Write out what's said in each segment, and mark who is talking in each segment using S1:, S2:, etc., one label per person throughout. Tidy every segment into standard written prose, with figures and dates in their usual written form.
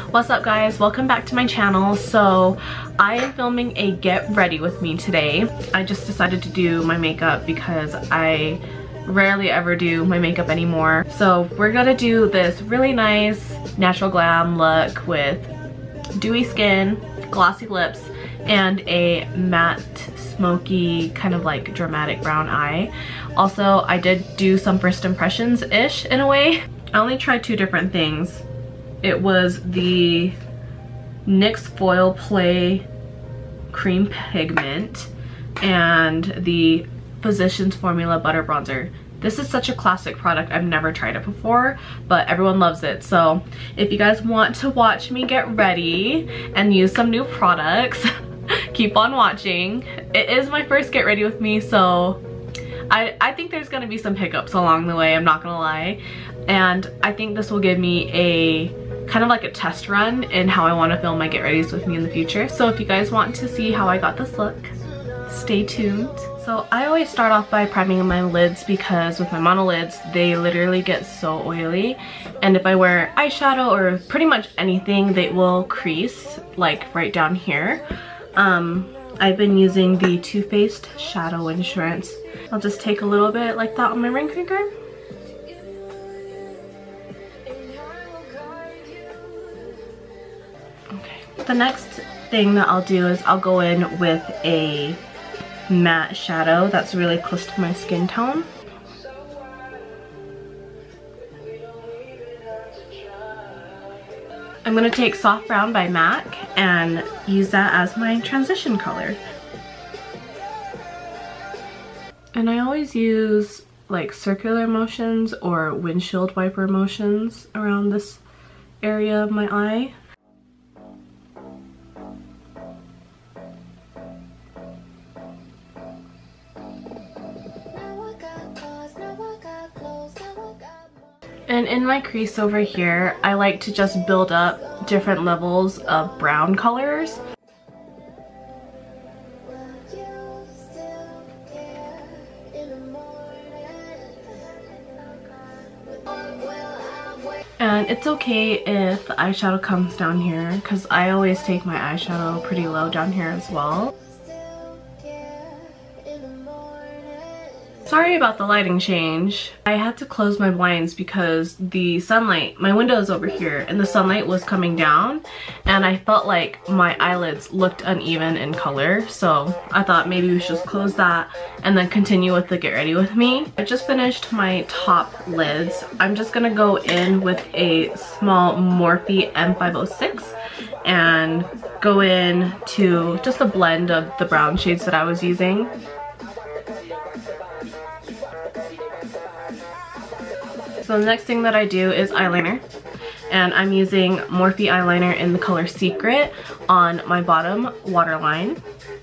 S1: What's up guys, welcome back to my channel. So I am filming a get ready with me today. I just decided to do my makeup because I rarely ever do my makeup anymore. So we're gonna do this really nice natural glam look with dewy skin, glossy lips, and a matte smoky kind of like dramatic brown eye. Also, I did do some first impressions ish in a way. I only tried two different things. It was the NYX Foil Play Cream Pigment and the Physicians Formula Butter Bronzer. This is such a classic product. I've never tried it before, but everyone loves it. So if you guys want to watch me get ready and use some new products, keep on watching. It is my first get ready with me, so I think there's gonna be some hiccups along the way, I'm not gonna lie. And I think this will give me a kind of like a test run in how I want to film my get readies with me in the future. So if you guys want to see how I got this look, stay tuned. So I always start off by priming my lids because with my monolids, they literally get so oily. And if I wear eyeshadow or pretty much anything, they will crease like right down here. I've been using the Too Faced Shadow Insurance. I'll just take a little bit like that on my ring finger. Okay. The next thing that I'll do is I'll go in with a matte shadow that's really close to my skin tone. I'm going to take Soft Brown by MAC and use that as my transition color. And I always use like circular motions or windshield wiper motions around this area of my eye. And in my crease over here, I like to just build up different levels of brown colors. And it's okay if the eyeshadow comes down here because I always take my eyeshadow pretty low down here as well. Sorry about the lighting change. I had to close my blinds because the sunlight, my window is over here, and the sunlight was coming down and I felt like my eyelids looked uneven in color. So I thought maybe we should just close that and then continue with the get ready with me. I just finished my top lids. I'm just gonna go in with a small Morphe M506 and go in to just a blend of the brown shades that I was using. So the next thing that I do is eyeliner, and I'm using Morphe eyeliner in the color Secret on my bottom waterline.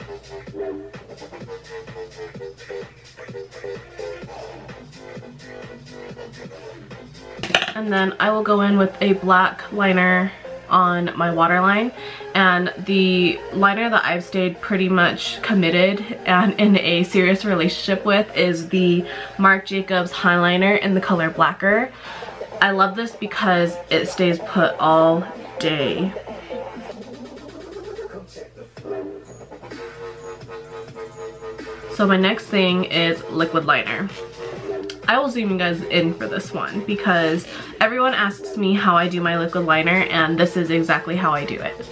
S1: And then I will go in with a black liner on my waterline, and the liner that I've stayed pretty much committed and in a serious relationship with is the Marc Jacobs highliner in the color Blacker. I love this because it stays put all day. So my next thing is liquid liner. I will zoom you guys in for this one because everyone asks me how I do my liquid liner, and this is exactly how I do it.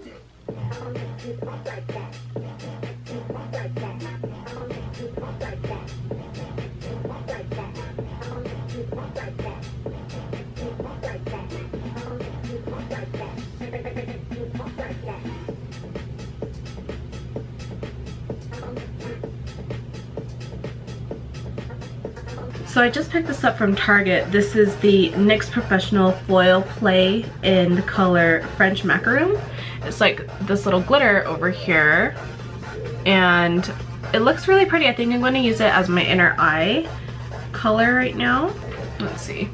S1: So I just picked this up from Target. This is the NYX Professional Foil Play in the color French Macaroon. It's like this little glitter over here, and it looks really pretty. I think I'm going to use it as my inner eye color right now. Let's see.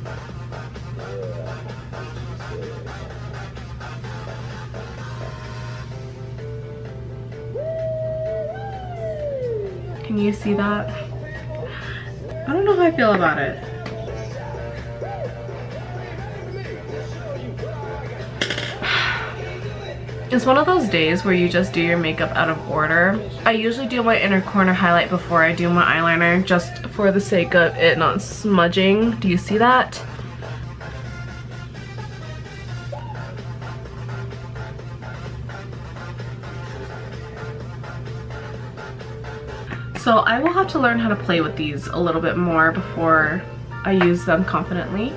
S1: Can you see that? I don't know how I feel about it. It's one of those days where you just do your makeup out of order. I usually do my inner corner highlight before I do my eyeliner, just for the sake of it not smudging. Do you see that? So I will have to learn how to play with these a little bit more before I use them confidently.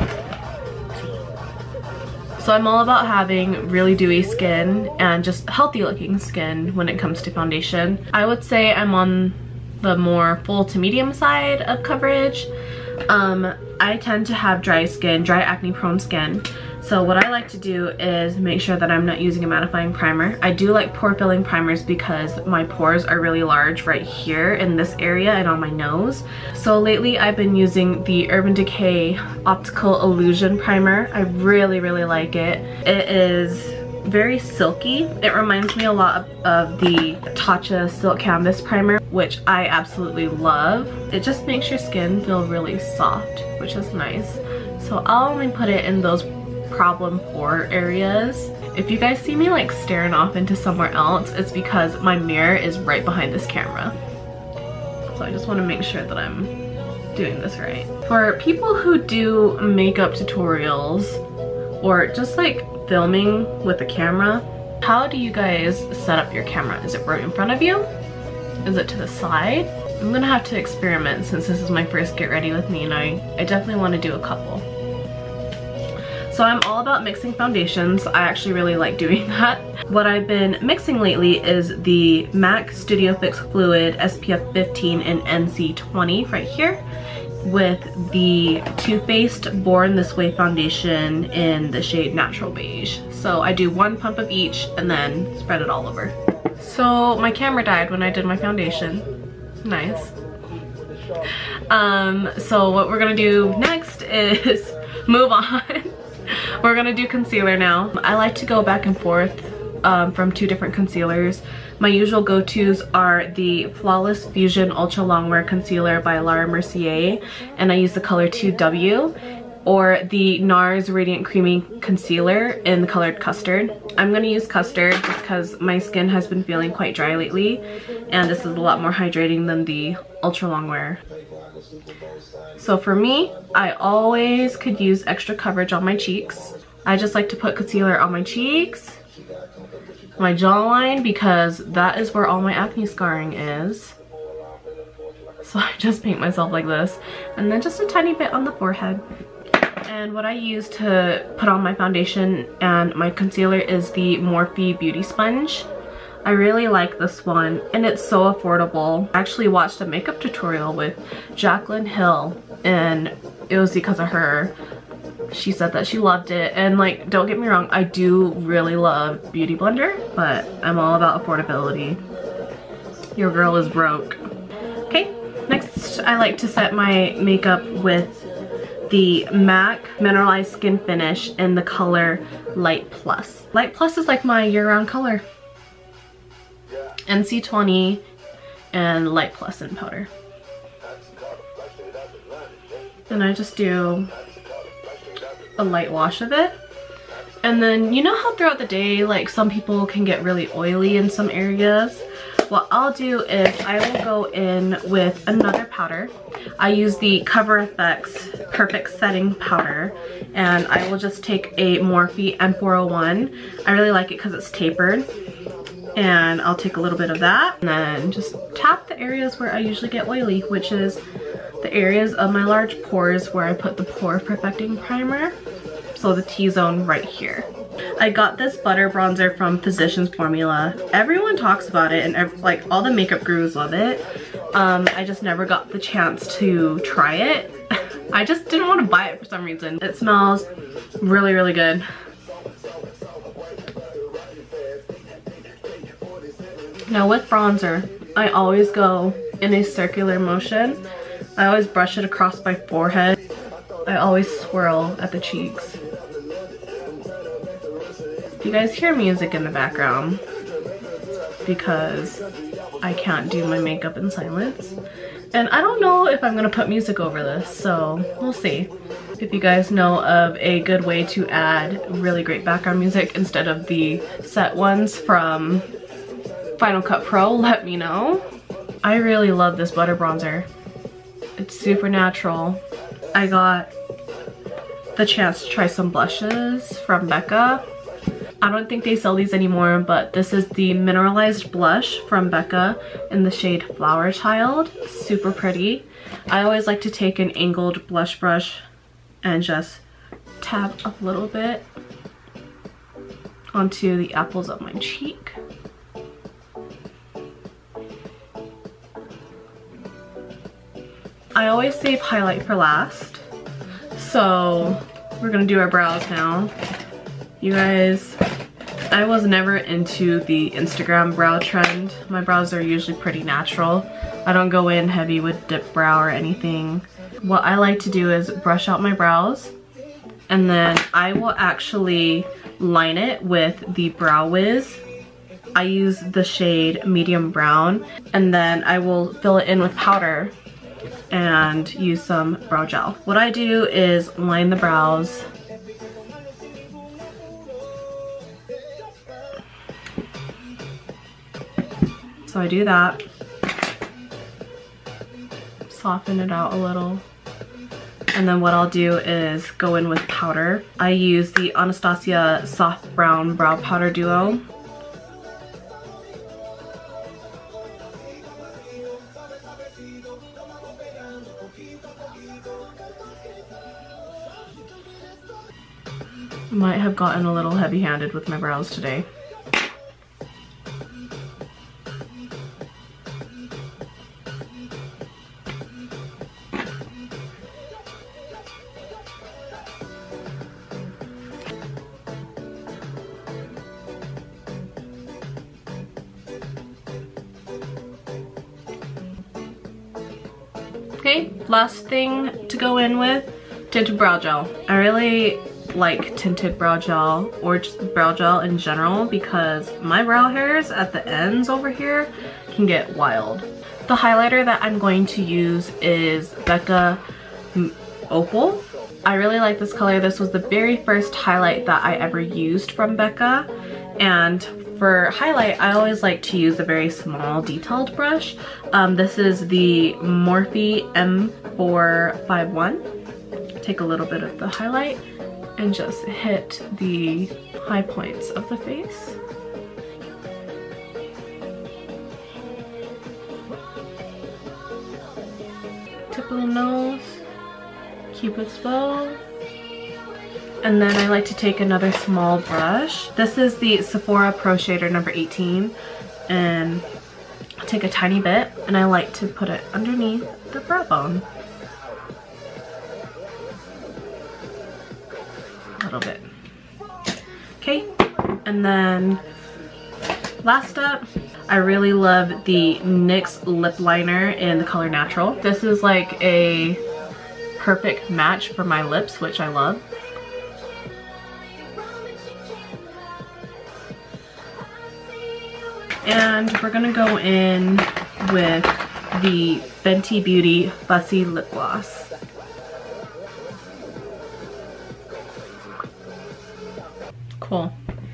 S1: So I'm all about having really dewy skin and just healthy looking skin when it comes to foundation. I would say I'm on the more full to medium side of coverage. I tend to have dry skin, dry acne prone skin. So what I like to do is make sure that I'm not using a mattifying primer. I do like pore filling primers because my pores are really large right here in this area and on my nose. So lately I've been using the Urban Decay Optical Illusion Primer. I really like it. It is very silky. It reminds me a lot of the Tatcha Silk Canvas Primer, which I absolutely love. It just makes your skin feel really soft, which is nice. So I'll only put it in those problem pore areas. If you guys see me like staring off into somewhere else, it's because my mirror is right behind this camera. So I just want to make sure that I'm doing this right. For people who do makeup tutorials or just like filming with a camera, how do you guys set up your camera? Is it right in front of you? Is it to the side? I'm gonna have to experiment since this is my first get ready with me, and I definitely want to do a couple. So I'm all about mixing foundations. I actually really like doing that. What I've been mixing lately is the MAC Studio Fix Fluid SPF 15 and NC 20 right here with the Too Faced Born This Way foundation in the shade Natural Beige. So I do one pump of each and then spread it all over. So my camera died when I did my foundation. Nice. So what we're gonna do next is move on. We're gonna do concealer now. I like to go back and forth from two different concealers. My usual go-tos are the Flawless Fusion Ultra Longwear Concealer by Laura Mercier, and I use the color 2W, or the NARS Radiant Creamy Concealer in the color Custard. I'm gonna use Custard just because my skin has been feeling quite dry lately, and this is a lot more hydrating than the Ultra Longwear. So for me, I always could use extra coverage on my cheeks. I just like to put concealer on my cheeks, my jawline, because that is where all my acne scarring is. So I just paint myself like this, and then just a tiny bit on the forehead. And what I use to put on my foundation and my concealer is the Morphe Beauty Sponge. I really like this one, and it's so affordable. I actually watched a makeup tutorial with Jaclyn Hill, and it was because of her. She said that she loved it, and like, don't get me wrong, I do really love Beauty Blender, but I'm all about affordability. Your girl is broke. Okay, next I like to set my makeup with the MAC Mineralized Skin Finish in the color Light Plus. Light Plus is like my year-round color. NC 20 and Light Plus in powder. And I just do a light wash of it. And then, you know how throughout the day, like, some people can get really oily in some areas? What I'll do is I will go in with another powder. I use the Cover FX Perfect Setting Powder, and I will just take a Morphe M401. I really like it because it's tapered. And I'll take a little bit of that and then just tap the areas where I usually get oily, which is the areas of my large pores where I put the Pore Perfecting Primer. So the T-zone right here. I got this butter bronzer from Physicians Formula. Everyone talks about it, and like all the makeup gurus love it. I just never got the chance to try it. I just didn't want to buy it for some reason. It smells really good. Now with bronzer, I always go in a circular motion. I always brush it across my forehead. I always swirl at the cheeks. If you guys hear music in the background, because I can't do my makeup in silence. And I don't know if I'm gonna put music over this, so we'll see. If you guys know of a good way to add really great background music instead of the set ones from Final Cut Pro, let me know. I really love this butter bronzer. It's super natural. I got the chance to try some blushes from Becca. I don't think they sell these anymore, but this is the mineralized blush from Becca in the shade Flower Child. Super pretty. I always like to take an angled blush brush and just tap a little bit onto the apples of my cheek. I always save highlight for last, so we're gonna do our brows now. You guys, I was never into the Instagram brow trend. My brows are usually pretty natural. I don't go in heavy with dip brow or anything. What I like to do is brush out my brows, and then I will actually line it with the Brow Wiz. I use the shade medium brown, and then I will fill it in with powder and use some brow gel. What I do is line the brows. So I do that. Soften it out a little. And then what I'll do is go in with powder. I use the Anastasia Soft Brown Brow Powder Duo. Might have gotten a little heavy-handed with my brows today. Okay, last thing to go in with, tinted brow gel. I really like tinted brow gel, or just brow gel in general, because my brow hairs at the ends over here can get wild. The highlighter that I'm going to use is Becca Opal. I really like this color. This was the very first highlight that I ever used from Becca, and for highlight I always like to use a very small detailed brush. This is the Morphe M451. Take a little bit of the highlight and just hit the high points of the face. Tip of the nose, Cupid's bow. And then I like to take another small brush. This is the Sephora Pro Shader number 18. And I'll take a tiny bit and I like to put it underneath the brow bone. A little bit. Okay, and then last up, I really love the NYX lip liner in the color Natural. This is like a perfect match for my lips, which I love. And we're gonna go in with the Fenty Beauty Fussy Lip Gloss. Cool.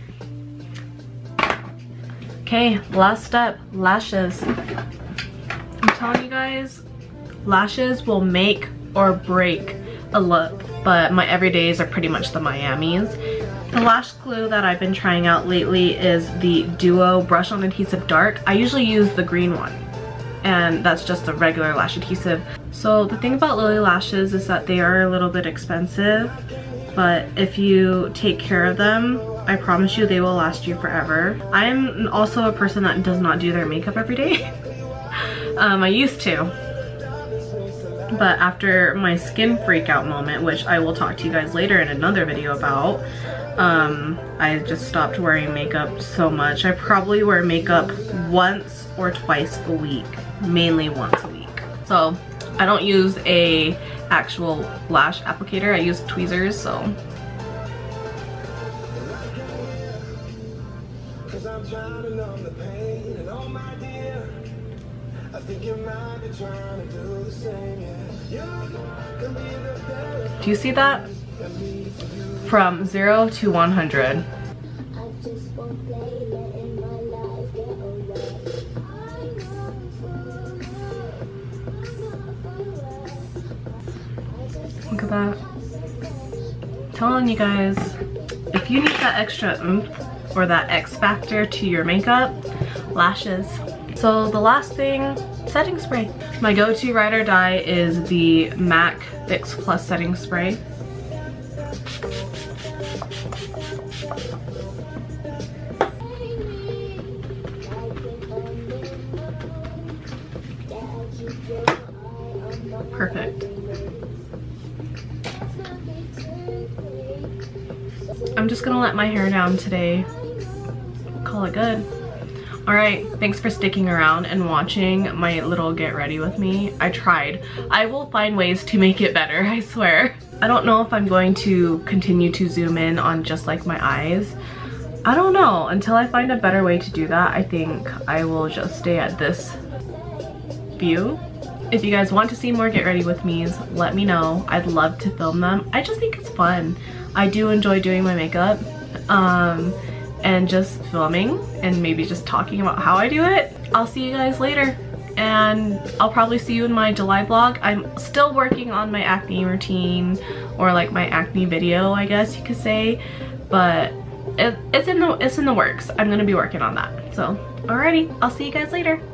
S1: Okay, last step, lashes. I'm telling you guys, lashes will make or break a look, but my everydays are pretty much the Miamis. The lash glue that I've been trying out lately is the Duo Brush On Adhesive Dark. I usually use the green one, and that's just a regular lash adhesive. So the thing about Lily lashes is that they are a little bit expensive, but if you take care of them, I promise you they will last you forever. I am also a person that does not do their makeup every day. I used to, but after my skin freakout moment, which I will talk to you guys later in another video about, I just stopped wearing makeup so much. I probably wear makeup once or twice a week, mainly once a week. So I don't use a actual lash applicator, I use tweezers, so. Do you see that? From 0 to 100. Look at that. Telling you guys, if you need that extra oomph or that X factor to your makeup, lashes. So the last thing, setting spray. My go-to ride or die is the MAC Fix Plus setting spray. Perfect. I'm just gonna let my hair down today. Call it good. Alright, thanks for sticking around and watching my little get ready with me. I tried. I will find ways to make it better, I swear. I don't know if I'm going to continue to zoom in on just like my eyes. I don't know. Until I find a better way to do that, I think I will just stay at this view. If you guys want to see more get ready with me's, let me know. I'd love to film them. I just think it's fun. I do enjoy doing my makeup and just filming and maybe just talking about how I do it. I'll see you guys later, and I'll probably see you in my July vlog. I'm still working on my acne routine, or like my acne video, I guess you could say, but it's in the works. I'm gonna be working on that. So alrighty, I'll see you guys later.